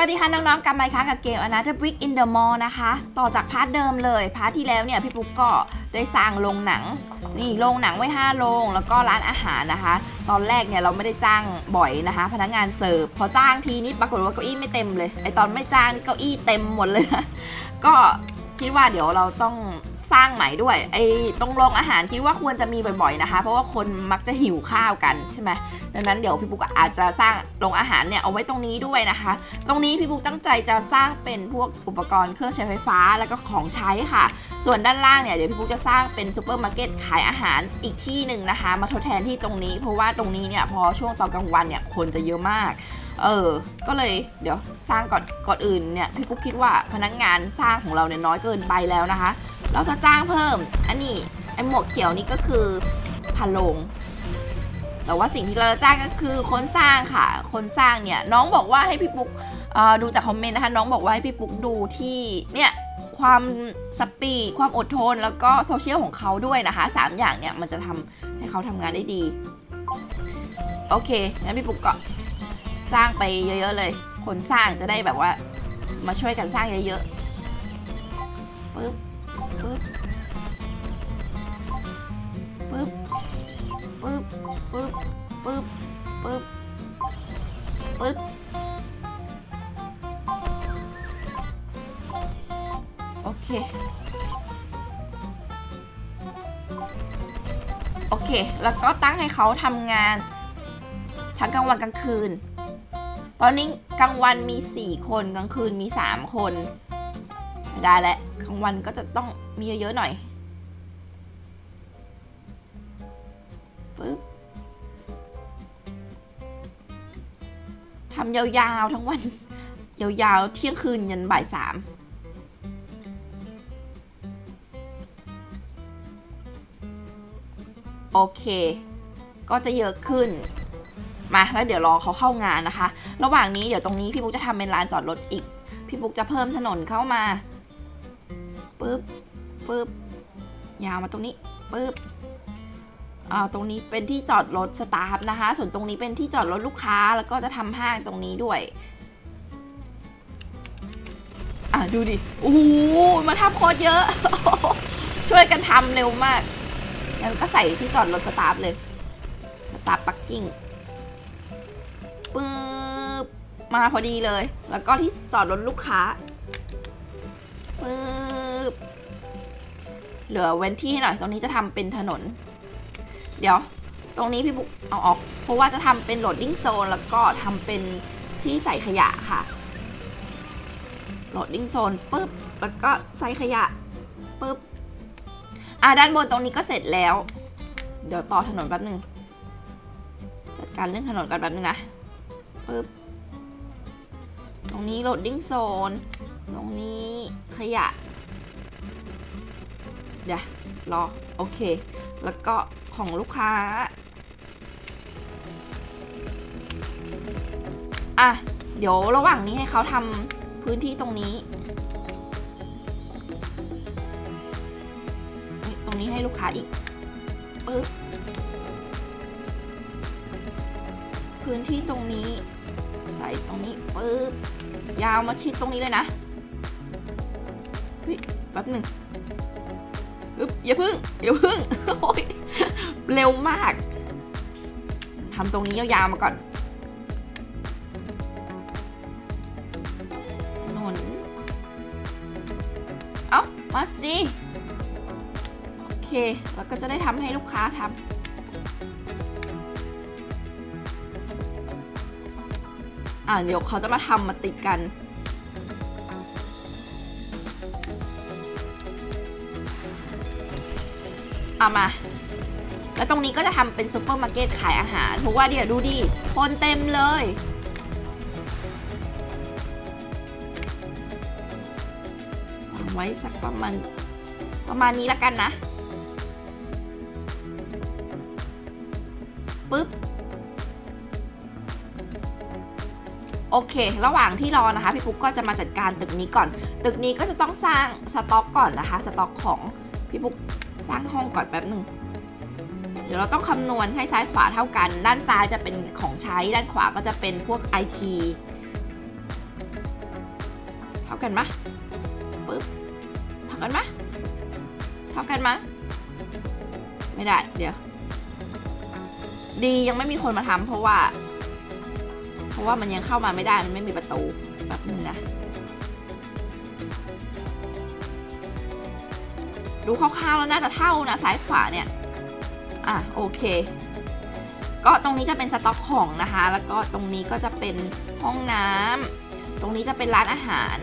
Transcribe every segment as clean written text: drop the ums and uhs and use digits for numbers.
วัสดีค่ะน้องๆกลับมาอีกครั้งกับเกม Another Brick in the Mall นะคะต่อจากพาร์ทเดิมเลยพาร์ทที่แล้วเนี่ยพี่ปุ๊กก็ได้สร้างโรงหนังนี่โรงหนังไว้5โรงแล้วก็ร้านอาหารนะคะตอนแรกเนี่ยเราไม่ได้จ้างบ่อยนะคะพนักงานเสิร์ฟพอจ้างทีนี้ปรากฏว่าเก้าอี้ไม่เต็มเลยไอตอนไม่จ้างเก้าอี้เต็มหมดเลยนะก็คิดว่าเดี๋ยวเราต้องสร้างใหม่ด้วยไอ้ตรงโรงอาหารคิดว่าควรจะมีบ่อยๆนะคะเพราะว่าคนมักจะหิวข้าวกันใช่ไหมดังนั้นเดี๋ยวพี่ปุ๊กอาจจะสร้างโรงอาหารเนี่ยเอาไว้ตรงนี้ด้วยนะคะตรงนี้พี่ปุ๊กตั้งใจจะสร้างเป็นพวกอุปกรณ์เครื่องใช้ไฟฟ้าแล้วก็ของใช้ค่ะส่วนด้านล่างเนี่ยเดี๋ยวพี่ปุ๊กจะสร้างเป็นซูเปอร์มาร์เก็ตขายอาหารอีกที่หนึ่งนะคะมาทดแทนที่ตรงนี้เพราะว่าตรงนี้เนี่ยพอช่วงตอนกลางวันเนี่ยคนจะเยอะมากก็เลยเดี๋ยวสร้างก่อนอื่นเนี่ยพี่ปุ๊กคิดว่าพนักงานสร้างของเราเนี่ยน้อยเกินไปแล้วนะคะเราจะจ้างเพิ่มอันนี้ไอหมวกเขียวนี่ก็คือพันโลงแต่ว่าสิ่งที่เราจะจ้างก็คือคนสร้างค่ะคนสร้างเนี่ยน้องบอกว่าให้พี่ปุ๊กดูจากคอมเมนต์นะคะน้องบอกว่าให้พี่ปุ๊กดูที่เนี่ยความสปีดความอดทนแล้วก็โซเชียลของเขาด้วยนะคะ3อย่างเนี่ยมันจะทำให้เขาทำงานได้ดีโอเคงั้นพี่ปุ๊กก็จ้างไปเยอะๆเลยคนสร้างจะได้แบบว่ามาช่วยกันสร้างเยอะๆปึ๊บปึ๊บปึ๊บปึ๊บปึ๊บปึ๊บปึ๊บปึ๊บโอเคแล้วก็ตั้งให้เขาทำงานทั้งกลางวันกลางคืนตอนนี้กลางวันมี4คนกลางคืนมี3คนไม่ได้แล้วกลางวันก็จะต้องมีเยอะๆหน่อยปึ๊บทำยาวๆทั้งวันยาวๆเที่ยงคืนยันบ่าย3โอเคก็จะเยอะขึ้นมาแล้วเดี๋ยวรอเขาเข้างานนะคะระหว่างนี้เดี๋ยวตรงนี้พี่ปุ๊กจะทำเป็นลานจอดรถอีกพี่ปุ๊กจะเพิ่มถนนเข้ามาปึ๊บปึ๊บยาวมาตรงนี้ปึ๊บตรงนี้เป็นที่จอดรถสตาฟนะคะส่วนตรงนี้เป็นที่จอดรถลูกค้าแล้วก็จะทำห้างตรงนี้ด้วยดูดิโอ้โหมาทำโคตรเยอะ ช่วยกันทำเร็วมากงั้นก็ใส่ที่จอดรถสตาฟเลยสตาฟปักกิ้งปึ๊บมาพอดีเลยแล้วก็ที่จอดรถลูกค้าปึ๊บเหลือเว้นที่ให้หน่อยตรงนี้จะทำเป็นถนนเดี๋ยวตรงนี้พี่ปุ๊กเอาออกเพราะว่าจะทำเป็นโหลดดิ้งโซนแล้วก็ทำเป็นที่ใส่ขยะค่ะโหลดดิ้งโซนปึ๊บแล้วก็ใส่ขยะปึ๊บด้านบนตรงนี้ก็เสร็จแล้วเดี๋ยวต่อถนนแป๊บนึงจัดการเรื่องถนนก่อนแป๊บนึงนะปึ๊บตรงนี้โหลดดิ้งโซนตรงนี้ขยะเดี๋ยวรอโอเคแล้วก็ของลูกค้าเดี๋ยวระหว่างนี้ให้เขาทำพื้นที่ตรงนี้ตรงนี้ให้ลูกค้าอีกปึ๊บพื้นที่ตรงนี้ใส่ตรงนี้ปึ๊บยาวมาชิดตรงนี้เลยนะแป๊บหนึ่งอย่าพึ่งโอ้ยเร็วมากทำตรงนี้ยาวๆมาก่อนหนุนมาสิโอเคแล้วก็จะได้ทำให้ลูกค้าทำเดี๋ยวเขาจะมาทำมาติดกันมาแล้วตรงนี้ก็จะทำเป็นซูเปอร์มาร์เก็ตขายอาหารเพราะว่าเดี๋ยวดูดิคนเต็มเลยวางไว้สักประมาณนี้ละกันนะปึ๊บโอเคระหว่างที่รอนะคะพี่ปุ๊กก็จะมาจัดการตึกนี้ก่อนตึกนี้ก็จะต้องสร้างสต็อกก่อนนะคะสต็อกของพี่ปุ๊กสร้างห้องก่อนแป๊บหนึ่งเดี๋ยวเราต้องคำนวณให้ซ้ายขวาเท่ากันด้านซ้ายจะเป็นของใช้ด้านขวาก็จะเป็นพวก IT กันมะปึ๊บเท่ากันมะเท่ากันมะไม่ได้เดี๋ยวดียังไม่มีคนมาทำเพราะว่ามันยังเข้ามาไม่ได้มันไม่มีประตูแบบนึงนะดูคร่าวๆแล้วน่าจะเท่านะซ้ายขวาเนี่ยโอเคก็ตรงนี้จะเป็นสต็อกของนะคะแล้วก็ตรงนี้ก็จะเป็นห้องน้ำตรงนี้จะเป็นร้านอาหาร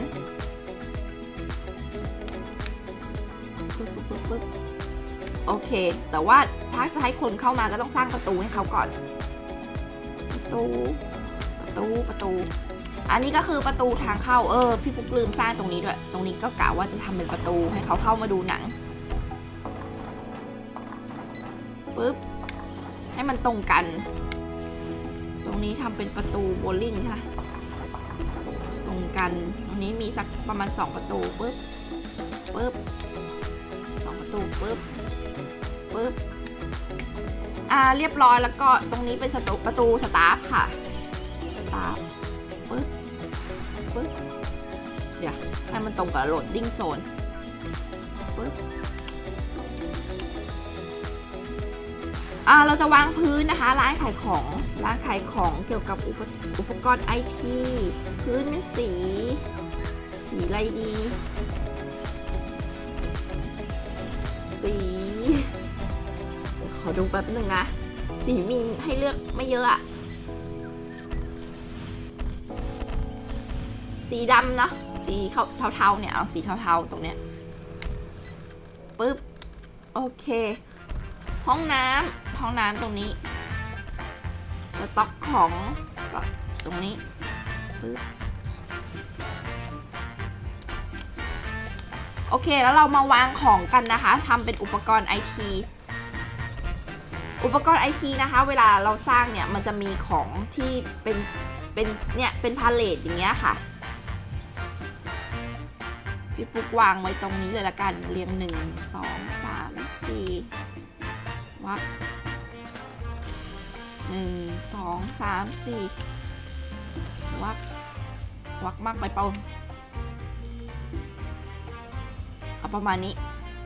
โอเคแต่ว่าถ้าจะให้คนเข้ามาก็ต้องสร้างประตูให้เขาก่อนประตูอันนี้ก็คือประตูทางเข้าพี่ปุ๊กลืมสร้างตรงนี้ด้วยตรงนี้ก็กะว่าจะทำเป็นประตูให้เขาเข้ามาดูหนังปึ๊บให้มันตรงกันตรงนี้ทำเป็นประตูโบลิ่งค่ะตรงกันตรงนี้มีสักประมาณ2ประตูปึ๊บ2ประตูปึ๊บเรียบร้อยแล้วก็ตรงนี้เป็นประตูสตาฟค่ะสตาฟปึ๊บเดี๋ยวให้มันตรงกับโหลดดิ้งโซนปึ๊บเราจะวางพื้นนะคะร้านขายของเกี่ยวกับอุปกรณ์ IT พื้นเป็นสีอะไรดีสีขอดูแป๊บหนึ่งนะสีมีให้เลือกไม่เยอะอะสีดำนะสีเทาๆเนี่ยเอาสีเทาๆตรงเนี้ยปึ๊บโอเคห้องน้ำตรงนี้สต็อกของก็ตรงนี้ปึ๊บโอเคแล้วเรามาวางของกันนะคะทำเป็นอุปกรณ์ IT นะคะเวลาเราสร้างเนี่ยมันจะมีของที่เป็นพาเลทอย่างเงี้ยค่ะพี่ปุ๊กวางไว้ตรงนี้เลยละกันเรียง1 2 3 4วัก1 2 3 4วักมากไปเปล่าเอาประมาณนี้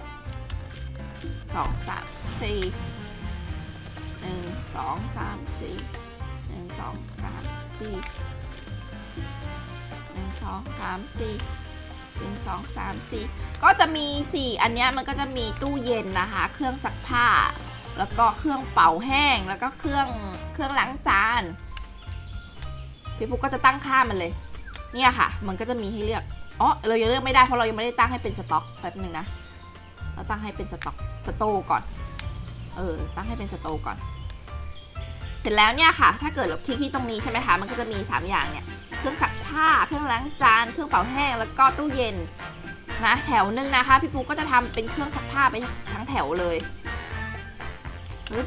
2 3 4 1 2 3 4 1 2 3 4 1 2 3 4 1 2 3 4ก็จะมี4อันนี้มันก็จะมีตู้เย็นนะคะเครื่องซักผ้าแล้วก็เครื่องเป่าแห้งแล้วก็เครื่องล้างจานพี่ปุ๊กก็จะตั้งค่ามันเลยเนี่ยค่ะมันก็จะมีให้เลือกเรายังเลือกไม่ได้เพราะเรายังไม่ได้ตั้งให้เป็นสต็อกแป๊บนึงนะเราตั้งให้เป็นสโตร์ก่อนตั้งให้เป็นสโตร์ก่อนเสร็จแล้วเนี่ยค่ะถ้าเกิดเราคลิกที่ตรงนี้ใช่ไหมคะมันก็จะมี3อย่างเนี่ยเครื่องซักผ้าเครื่องล้างจานเครื่องเป่าแห้งแล้วก็ตู้เย็นนะแถวนึงนะคะพี่ปุ๊กก็จะทำเป็นเครื่องซักผ้าไปทั้งแถวเลยปึ๊บ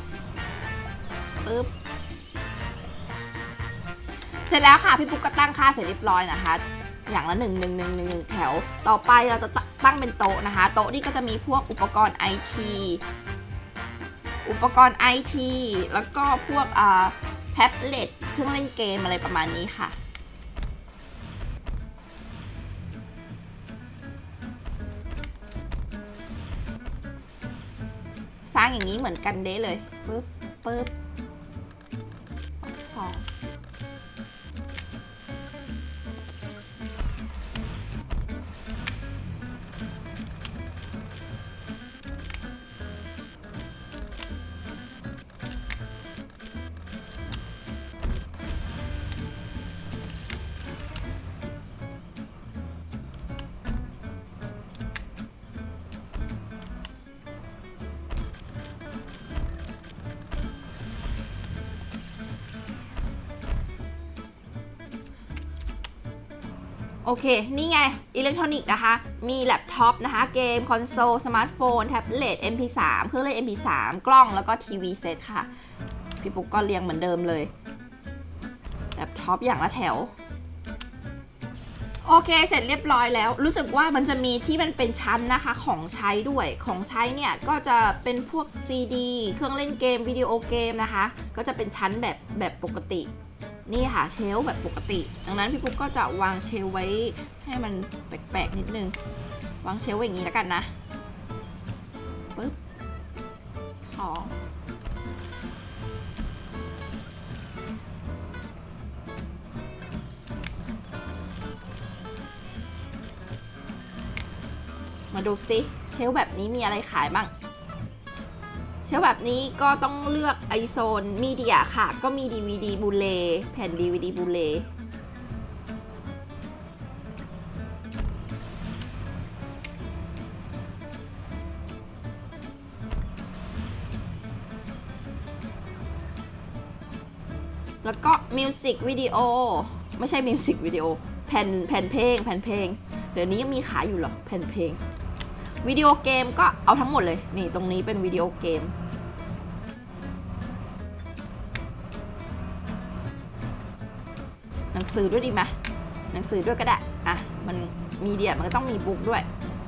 เสร็จแล้วค่ะพี่ปุ๊กก็ตั้งค่าเสร็จเรียบร้อยนะคะอย่างละ1 แถวต่อไปเราจะตั้งเป็นโต๊ะนะคะโต๊ะนี่ก็จะมีพวกอุปกรณ์ IT แล้วก็พวกแท็บเล็ตเครื่องเล่นเกมอะไรประมาณนี้ค่ะสร้างอย่างนี้เหมือนกันเด้เลยปึ๊บ2โอเคนี่ไงอิเล็กทรอนิกส์นะคะมีแล็ปท็อปนะคะเกมคอนโซลสมาร์ทโฟนแท็บเล็ต MP3 เครื่องเล่น MP3 กล้องแล้วก็ทีวีเซตค่ะพี่ปุ๊กก็เรียงเหมือนเดิมเลยแล็ปท็อปอย่างละแถวโอเคเสร็จเรียบร้อยแล้วรู้สึกว่ามันจะมีที่มันเป็นชั้นนะคะของใช้ด้วยของใช้เนี่ยก็จะเป็นพวก CD เครื่องเล่นเกมวิดีโอเกมนะคะก็จะเป็นชั้นแบบปกตินี่ค่ะเชลฟ์แบบปกติดังนั้นพี่ปุ๊กก็จะวางเชลฟ์ไว้ให้มันแปลกๆนิดนึงวางเชลฟ์ไว้อย่างนี้แล้วกันนะปึ๊บ2มาดูซิเชลฟ์แบบนี้มีอะไรขายบ้างเชลฟ์แบบนี้ก็ต้องเลือกไอโซนมีเดียค่ะก็มี DVD บูเลแผ่น DVD บูเลแล้วก็มิวสิกวิดีโอไม่ใช่มิวสิกวิดีโอแผ่นเพลงเดี๋ยวนี้ยังมีขายอยู่เหรอแผ่นเพลงวิดีโอเกมก็เอาทั้งหมดเลยนี่ตรงนี้เป็นวิดีโอเกมหนังสือด้วยดีไหมหนังสือด้วยก็ได้อ่ะมันมีเดียมันก็ต้องมีบุ๊กด้วย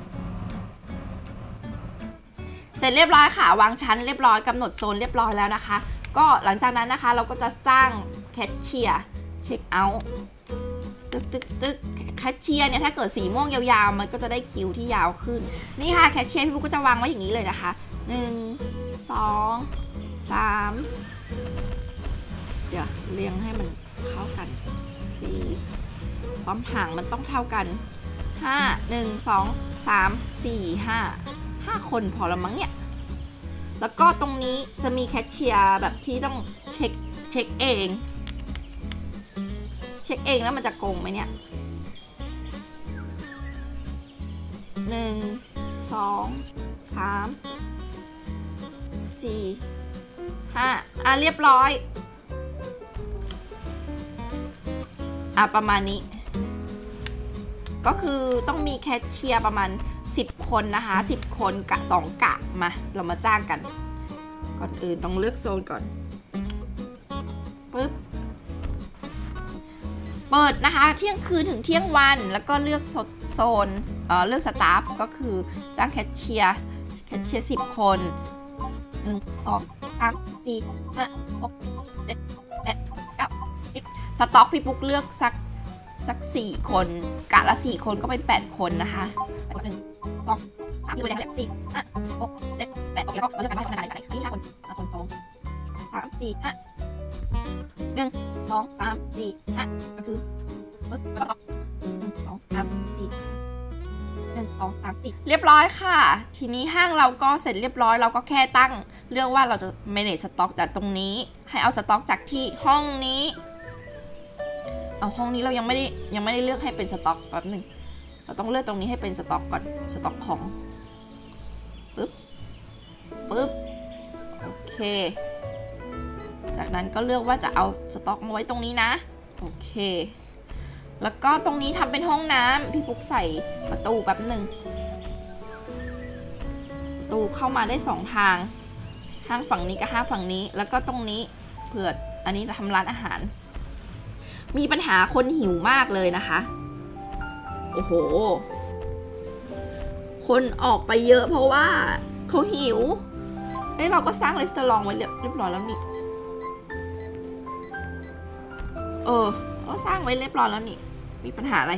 เสร็จเรียบร้อยค่ะวางชั้นเรียบร้อยกำหนดโซนเรียบร้อยแล้วนะคะก็หลังจากนั้นนะคะเราก็จะจ้างแคชเชียร์เช็คเอาท์ตึกแคชเชียร์เนี่ยถ้าเกิดสีม่วงยาวๆมันก็จะได้คิวที่ยาวขึ้นนี่ค่ะแคชเชียร์พี่บุ๊กก็จะวางไว้อย่างนี้เลยนะคะ1 2 3เดี๋ยวเรียงให้มันเท่ากัน4ความห่างมันต้องเท่ากัน5 1 2 3 4 5คนพอละมั้งเนี่ยแล้วก็ตรงนี้จะมีแคชเชียร์แบบที่ต้องเช็คเองแล้วมันจะโกงไหมเนี่ย1 2 3 4 5เรียบร้อยประมาณนี้ก็คือต้องมีแคชเชียร์ประมาณ10 คนนะคะ10 คนกะ2 กะมาเรามาจ้างกันก่อนอื่นต้องเลือกโซนก่อนปึ๊บเปิดนะคะเที่ยงคืนถึงเที่ยงวันแล้วก็เลือกโซนเลือกสตาฟก็คือจ้างแคชเชียร์10 คน1 2 3 4 5 6 7 8 9 10สต็อกพี่ปุ๊กเลือกสัก4 คนกะละ4 คนก็เป็น8 คนนะคะ1 2 3อยู่อย่างเงี้ย4 5 6 7 8โอเคก็มาเลือกกันว่าทำงานอะไรนี่5 คน2 3 4 5 1 2 3 4 5ก็คือปึ๊บแล้วก็1 2 3 4 1 2 3 4เรียบร้อยค่ะทีนี้ห้างเราก็เสร็จเรียบร้อยเราก็แค่ตั้งเลือกว่าเราจะ manage สต็อกจากตรงนี้ให้เอาสต็อกจากที่ห้องนี้เอาห้องนี้เรายังไม่ได้เลือกให้เป็นสต็อกแป๊บนึงเราต้องเลือกตรงนี้ให้เป็นสต็อกก่อนสต็อกของปึ๊บโอเคจากนั้นก็เลือกว่าจะเอาสต็อกมาไว้ตรงนี้นะโอเคแล้วก็ตรงนี้ทำเป็นห้องน้ำพี่ปุ๊กใส่ประตูแป๊บนึงประตูเข้ามาได้2 ทางห้างฝั่งนี้กับห้างฝั่งนี้แล้วก็ตรงนี้เผื่ออันนี้จะทำร้านอาหารมีปัญหาคนหิวมากเลยนะคะโอ้โหคนออกไปเยอะเพราะว่าเขาหิวเราก็สร้างรีสอร์ทไว้เรียบร้อยแล้วนี่เราสร้างไว้เรียบร้อยแล้วนี่มีปัญหาอะไร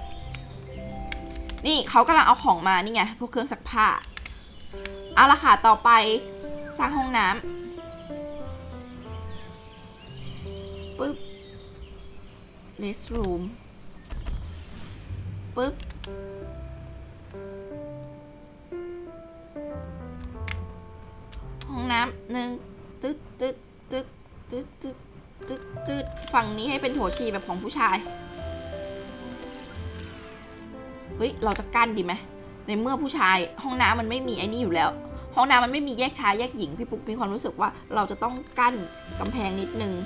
นี่เขากำลังเอาของมานี่ไงพวกเครื่องซักผ้าเอาละค่ะต่อไปสร้างห้องน้ำปึ๊บrestroom ปึ๊บห้องน้ำ1ตึ๊ดฝั่งนี้ให้เป็นโถฉี่แบบของผู้ชายเฮ้ยเราจะกั้นดีไหมในเมื่อผู้ชายห้องน้ำมันไม่มีไอ้นี่อยู่แล้วห้องน้ำมันไม่มีแยกชายแยกหญิงพี่ปุ๊กมีความรู้สึกว่าเราจะต้องกั้นกำแพงนิดนึง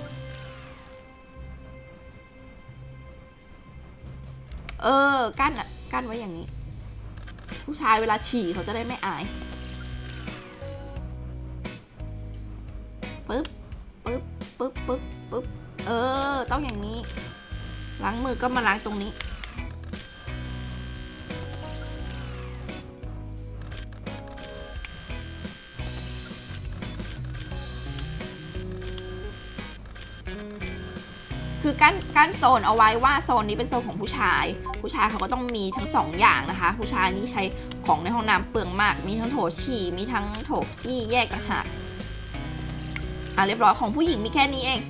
กั้นไว้อย่างนี้ผู้ชายเวลาฉี่เขาจะได้ไม่อายปึ๊บต้องอย่างนี้ล้างมือก็มาล้างตรงนี้คือกั้นโซนเอาไว้ว่าโซนนี้เป็นโซนของผู้ชายเขาก็ต้องมีทั้ง2 อย่างนะคะผู้ชายนี่ใช้ของในห้องน้ำเปลืองมากมีทั้งโถฉี่มีทั้งโถขี้แยกต่างหากเรียบร้อยของผู้หญิงมีแค่นี้เอง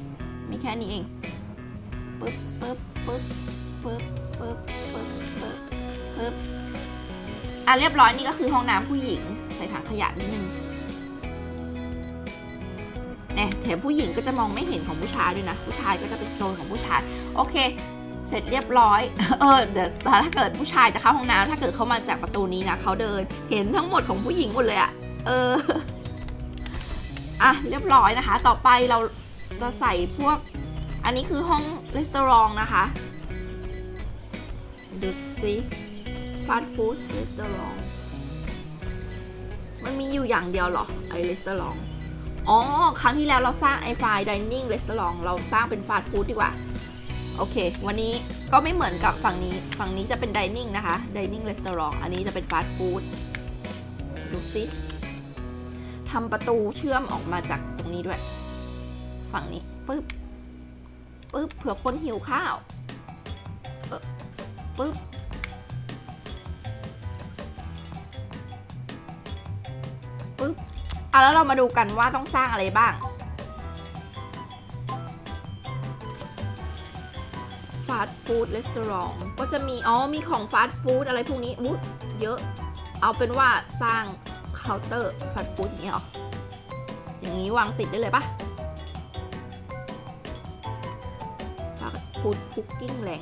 ปึ๊บเรียบร้อยนี่ก็คือห้องน้ำผู้หญิงใส่ถังขยะนิดนึงแถมผู้หญิงก็จะมองไม่เห็นของผู้ชายด้วยนะผู้ชายก็จะเป็นโซนของผู้ชายโอเคเสร็จเรียบร้อยเดี๋ยวถ้าเกิดผู้ชายจะเข้าห้องน้ำถ้าเกิดเขามาจากประตูนี้นะเขาเดินเห็นทั้งหมดของผู้หญิงหมดเลยเรียบร้อยนะคะต่อไปเราจะใส่พวกอันนี้คือห้องรีสอร์ทนะคะดูสิฟาสต์ฟู้ดรีสอร์ทมันมีอยู่อย่างเดียวเหรอไอรีสอร์ทครั้งที่แล้วเราสร้างไอไฟดิเนิ่งรีสอร์ทเราสร้างเป็นฟาสต์ฟู้ดดีกว่าโอเควันนี้ก็ไม่เหมือนกับฝั่งนี้จะเป็นดิเนิ่งนะคะดิเนิ่งรีสอร์ทอันนี้จะเป็นฟาสต์ฟู้ดดูสิทำประตูเชื่อมออกมาจากตรงนี้ด้วยฝั่งนี้ปึ๊บเผื่อคนหิวข้าวปึ๊บแล้วเรามาดูกันว่าต้องสร้างอะไรบ้างฟาสต์ฟู้ดรีสอร์ทก็จะมีมีของฟาสต์ฟู้ดอะไรพวกนี้เยอะเอาเป็นว่าสร้างเคาน์เตอร์ฟาสต์ฟู้ดอย่างนี้หรออย่างนี้วางติดได้เลยปะฟาสต์ฟู้ดคุกกิ้งแหลง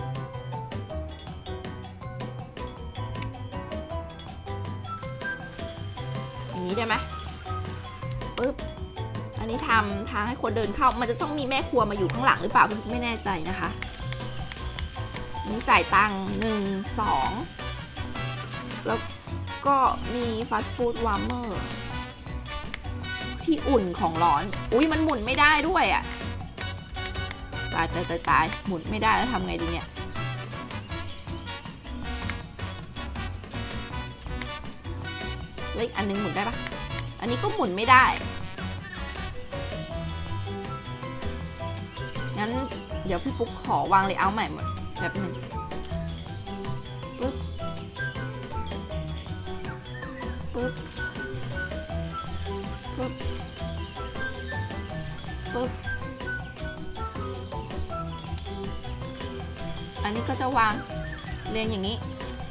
อย่างนี้ได้ไหมปึ๊บอันนี้ทำทางให้คนเดินเข้ามันจะต้องมีแม่ครัวมาอยู่ข้างหลังหรือเปล่าไม่แน่ใจนะคะนี่จ่ายตังค์1 2แล้วก็มีฟาสต์ฟู้ดวาร์มเมอร์ที่อุ่นของร้อนมันหมุนไม่ได้ด้วยตายหมุนไม่ได้แล้วทำไงดีเนี่ยแล้วอีกอันนึงหมุนได้ปะอันนี้ก็หมุนไม่ได้งั้นเดี๋ยวพี่ปุ๊กขอวางเลเยอร์ใหม่แบบนึงปึ๊บอันนี้ก็จะวางเรียงอย่างนี้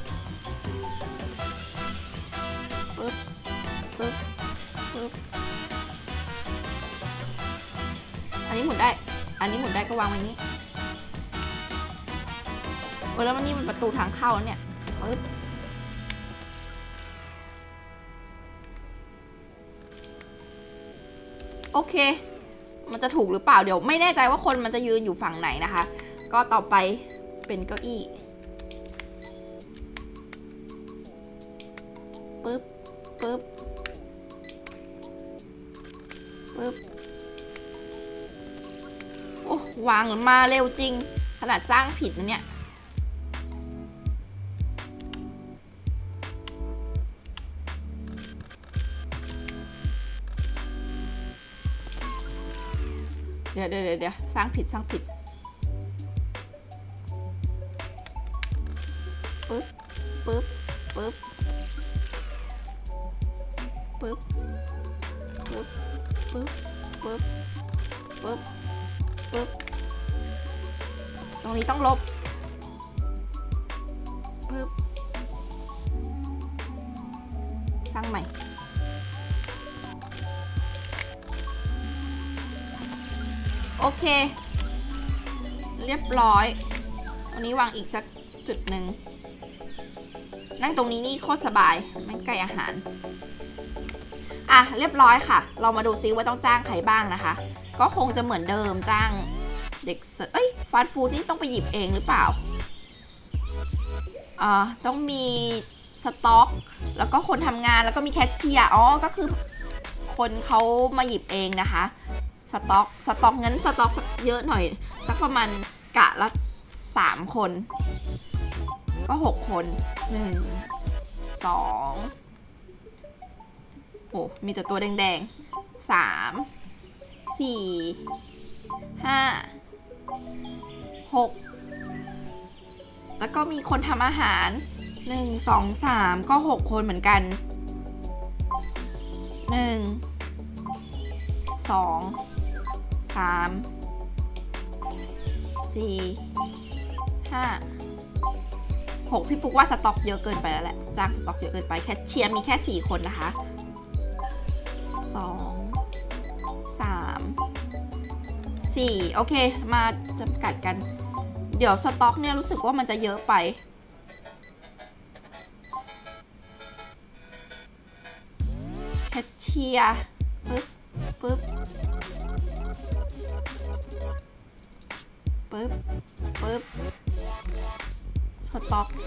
ปึ๊บอันนี้หมุนได้ก็วางไว้นี้แล้วนี่มันประตูทางเข้าแล้วเนี่ยปึ๊บโอเคมันจะถูกหรือเปล่าเดี๋ยวไม่แน่ใจว่าคนมันจะยืนอยู่ฝั่งไหนนะคะก็ต่อไปเป็นเก้าอี้ปึ๊บโอ้วางมาเร็วจริงขนาดสร้างผิดนะเนี่ยเดี๋ยวสร้างผิดปึ๊บตรงนี้ต้องลบปึ๊บสร้างใหม่โอเคเรียบร้อยตรงนี้วางอีกสักจุดหนึ่งนั่งตรงนี้นี่โคตรสบายไม่ใกล้อาหารเรียบร้อยค่ะเรามาดูซิว่าต้องจ้างใครบ้างนะคะก็คงจะเหมือนเดิมจ้างเด็กเสิร์ฟฟาสต์ฟู้ดนี่ต้องไปหยิบเองหรือเปล่าต้องมีสต็อกแล้วก็คนทำงานแล้วก็มีแคชเชียร์ก็คือคนเขามาหยิบเองนะคะสต็อกงั้นสต็อกเยอะหน่อยสักประมาณกะละ3 คนก็6 คน1 2มีแต่ตัวแดงๆ3 4 5 6แล้วก็มีคนทำอาหาร1 2 3ก็6คนเหมือนกัน1 2 3 4 5 6พี่ปุ๊กว่าสต็อกเยอะเกินไปแล้วแหละจ้างสต็อกเยอะเกินไปแคชเชียร์มีแค่4คนนะคะ2 3 4โอเคมาจำกัดกันเดี๋ยวสต็อกเนี่ยรู้สึกว่ามันจะเยอะไปแคชเชียร์ปึ๊บสต็อก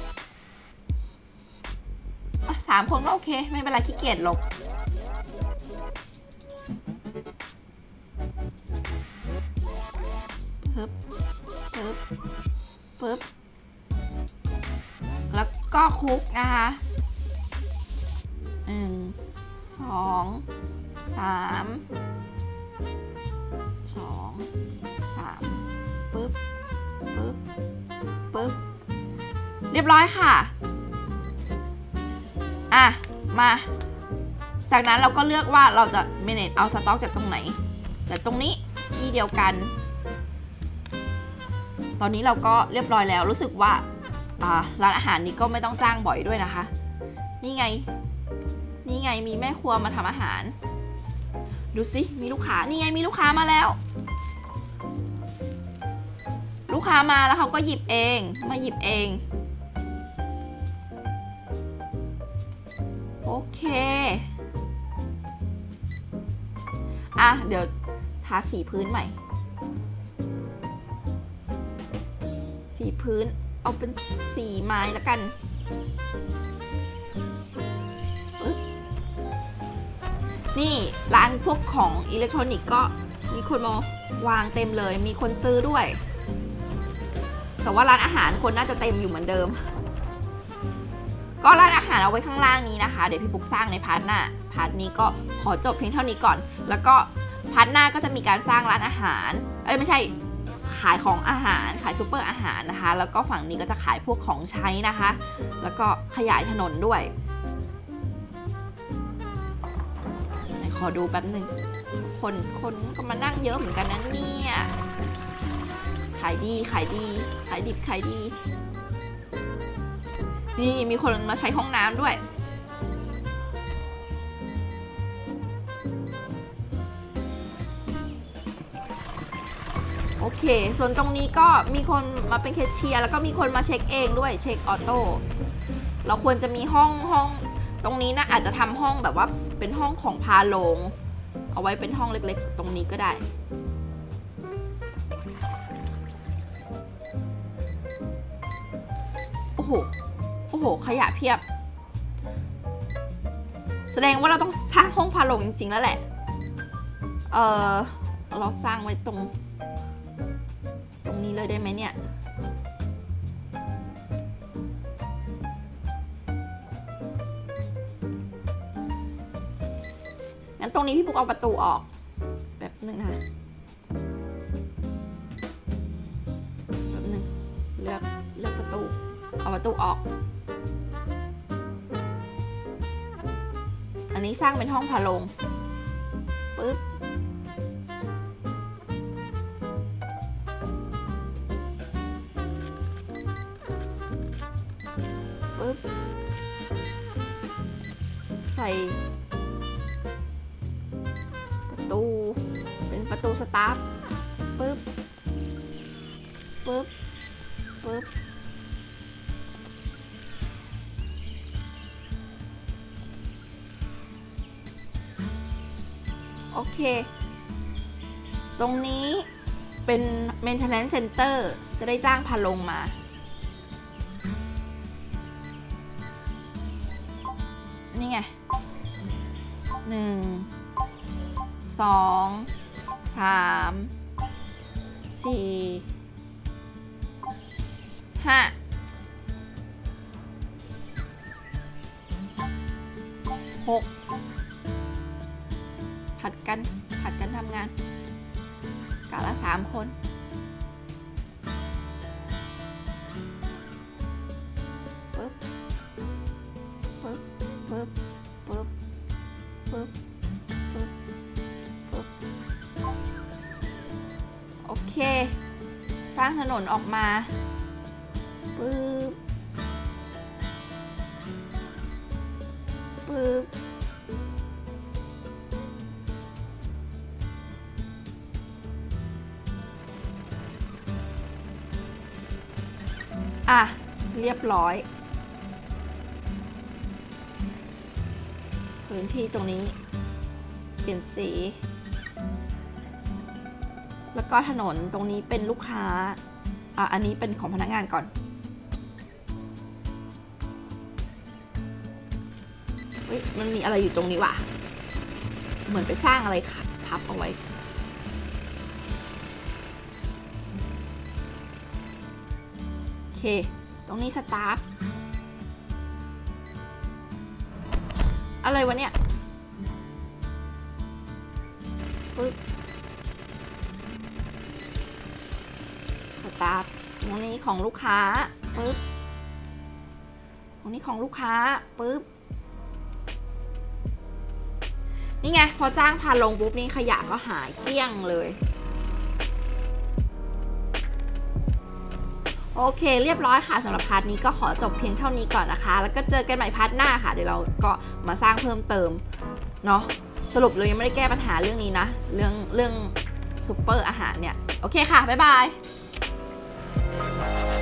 3 คนก็โอเคไม่เป็นไรขี้เกียจลบปึ๊บแล้วก็คุกนะคะ1 2 3 ปึ๊บเรียบร้อยค่ะมาจากนั้นเราก็เลือกว่าเราจะ manage เอาสต็อกจากตรงไหนจากตรงนี้ที่เดียวกันตอนนี้เราก็เรียบร้อยแล้วรู้สึกว่าร้านอาหารนี้ก็ไม่ต้องจ้างบ่อยด้วยนะคะนี่ไงมีแม่ครัวมาทำอาหารดูสิมีลูกค้านี่ไงมีลูกค้ามาแล้วลูกค้ามาแล้วเขาก็หยิบเองโอเคเดี๋ยวทาสีพื้นใหม่สีพื้นเอาเป็นสีไม้แล้วกันนี่ร้านพวกของอิเล็กทรอนิกส์ก็มีคนมาวางเต็มเลยมีคนซื้อด้วยแต่ว่าร้านอาหารคนน่าจะเต็มอยู่เหมือนเดิมก็ร้านอาหารเอาไว้ข้างล่างนี้นะคะเดี๋ยวพี่ปุ๊กสร้างในพาร์ทหน้าพาร์ทนี้ก็ขอจบเพียงเท่านี้ก่อนแล้วก็พาร์ทหน้าก็จะมีการสร้างร้านอาหารไม่ใช่ขายของอาหารขายซูเปอร์อาหารนะคะแล้วก็ฝั่งนี้ก็จะขายพวกของใช้นะคะแล้วก็ขยายถนนด้วยขอดูแป๊บหนึ่งคนก็มานั่งเยอะเหมือนกันนะเนี่ยขายดีนี่มีคนมาใช้ห้องน้ำด้วยโอเคส่วนตรงนี้ก็มีคนมาเป็นแคชเชียร์แล้วก็มีคนมาเช็คเองด้วยเช็คออโต้เราควรจะมีห้องตรงนี้นะอาจจะทำห้องแบบว่าเป็นห้องของพาโลงเอาไว้เป็นห้องเล็กๆตรงนี้ก็ได้โอ้โหขยะเพียบแสดงว่าเราต้องสร้างห้องพาโลงจริงๆแล้วแหละเราสร้างไว้ตรงนี้เลยได้ไหมเนี่ยงั้นตรงนี้พี่ปุ๊กเอาประตูออกแบบนึงนะแบบนึงเลือกประตูเอาประตูออกอันนี้สร้างเป็นห้องพาโลงปึ๊บใส่ประตูเป็นประตูสตาร์ทปึ๊บโอเคตรงนี้เป็น maintenance center จะได้จ้างพาลงมานี่ไง1 2 3 4 5 6ผัดกันทำงานกะละ3 คนปึ๊บปึ๊บปึ๊บโอเคสร้างถนนออกมาปึ๊บปึ๊บอ่ะเรียบร้อยพื้นที่ตรงนี้เปลี่ยนสีแล้วก็ถนนตรงนี้เป็นลูกค้าอันนี้เป็นของพนักงานก่อนเฮ้ยมันมีอะไรอยู่ตรงนี้ว่ะเหมือนไปสร้างอะไรทับเอาไว้โอเคตรงนี้สตาร์ทอะไรวะเนี่ยปึ๊บสตาร์ทตรงนี้ของลูกค้าปึ๊บตรงนี้ของลูกค้าปึ๊บนี่ไงพอจ้างพาลงปุ๊บนี่ขยะก็หายเกลี้ยงเลยโอเคเรียบร้อยค่ะสำหรับพาร์ทนี้ก็ขอจบเพียงเท่านี้ก่อนนะคะแล้วก็เจอกันใหม่พาร์ทหน้าค่ะเดี๋ยวเราก็มาสร้างเพิ่มเติมเนาะสรุปเรายังไม่ได้แก้ปัญหาเรื่องนี้นะเรื่องซุปเปอร์อาหารเนี่ยโอเคค่ะบ๊ายบาย